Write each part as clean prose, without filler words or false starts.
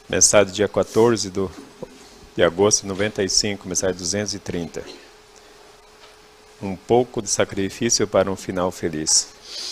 Mensagem do dia 14 de agosto de 95, mensagem 230. Um pouco de sacrifício para um final feliz.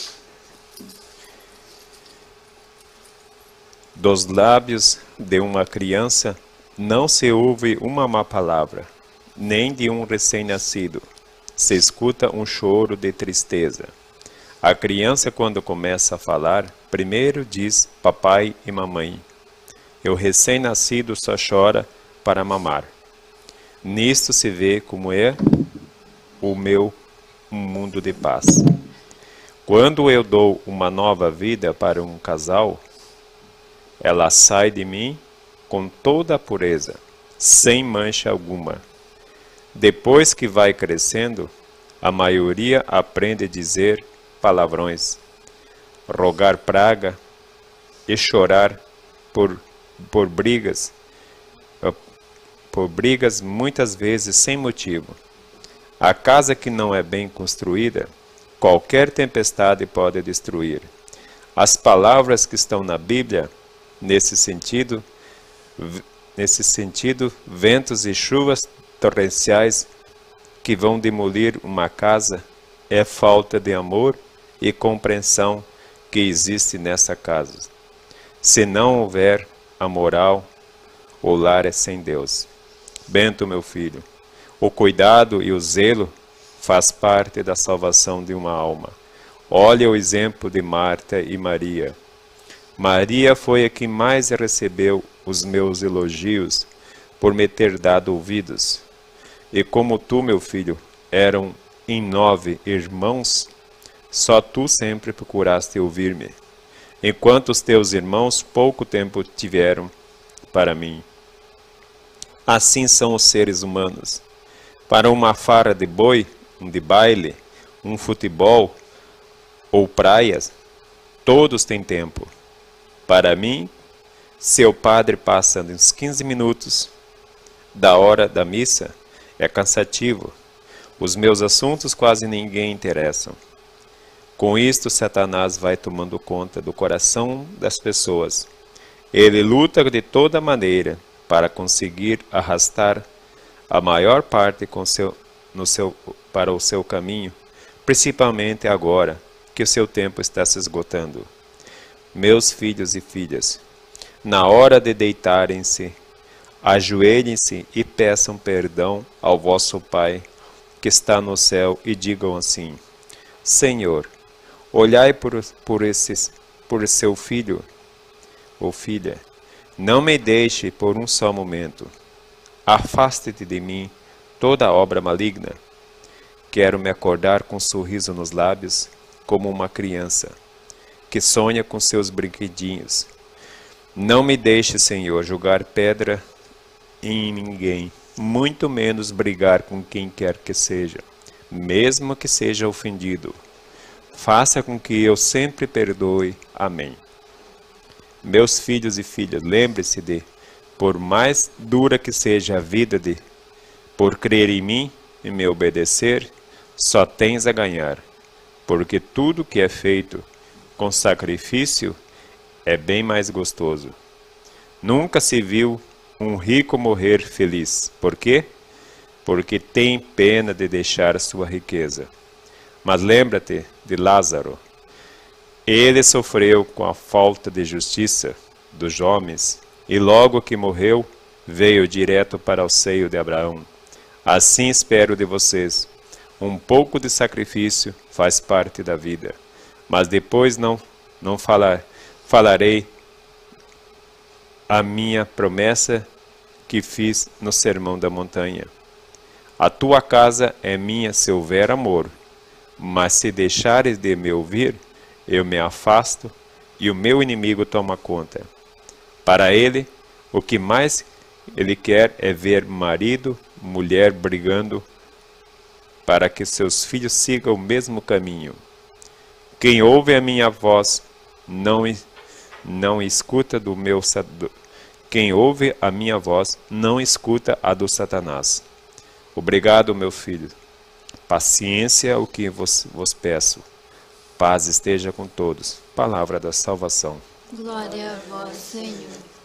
Dos lábios de uma criança não se ouve uma má palavra, nem de um recém-nascido se escuta um choro de tristeza. A criança, quando começa a falar, primeiro diz papai e mamãe. E o recém-nascido só chora para mamar. Nisto se vê como é o meu mundo de paz. Quando eu dou uma nova vida para um casal, ela sai de mim com toda a pureza, sem mancha alguma. Depois que vai crescendo, a maioria aprende a dizer palavrões, rogar praga e chorar por brigas muitas vezes sem motivo. A casa que não é bem construída, qualquer tempestade pode destruir. As palavras que estão na Bíblia, nesse sentido, ventos e chuvas torrenciais que vão demolir uma casa, é falta de amor e compreensão que existe nessa casa. Se não houver a moral, o lar é sem Deus. Bento, meu filho, o cuidado e o zelo faz parte da salvação de uma alma. Olha o exemplo de Marta e Maria. Maria foi a que mais recebeu os meus elogios por me ter dado ouvidos. E como tu, meu filho, eram em 9 irmãos, só tu sempre procuraste ouvir-me, enquanto os teus irmãos pouco tempo tiveram para mim. Assim são os seres humanos. Para uma farra de boi, de baile, um futebol ou praias, todos têm tempo. Para mim, se o padre passa uns 15 minutos da hora da missa, é cansativo. Os meus assuntos quase ninguém interessam. Com isto, Satanás vai tomando conta do coração das pessoas. Ele luta de toda maneira para conseguir arrastar a maior parte para o seu caminho, principalmente agora que o seu tempo está se esgotando. Meus filhos e filhas, na hora de deitarem-se, ajoelhem-se e peçam perdão ao vosso Pai que está no céu e digam assim: Senhor, olhai por seu filho ou filha, não me deixe por um só momento. Afaste-te de mim toda obra maligna. Quero me acordar com um sorriso nos lábios, como uma criança que sonha com seus brinquedinhos. Não me deixe, Senhor, jogar pedra em ninguém, muito menos brigar com quem quer que seja, mesmo que seja ofendido. Faça com que eu sempre perdoe. Amém. Meus filhos e filhas, lembre-se de, por mais dura que seja a vida por crer em mim e me obedecer, só tens a ganhar, porque tudo que é feito com sacrifício é bem mais gostoso. Nunca se viu um rico morrer feliz. Por quê? Porque tem pena de deixar sua riqueza. Mas lembra-te de Lázaro. Ele sofreu com a falta de justiça dos homens e logo que morreu, veio direto para o seio de Abraão. Assim espero de vocês. Um pouco de sacrifício faz parte da vida. Mas depois não falarei a minha promessa que fiz no Sermão da Montanha. A tua casa é minha se houver amor, mas se deixares de me ouvir, eu me afasto e o meu inimigo toma conta. Para ele, o que mais ele quer é ver marido, mulher brigando para que seus filhos sigam o mesmo caminho. Quem ouve a minha voz não escuta do meu Quem ouve a minha voz não escuta a do Satanás. Obrigado, meu filho. Paciência é o que vos peço. Paz esteja com todos. Palavra da salvação. Glória a vós, Senhor.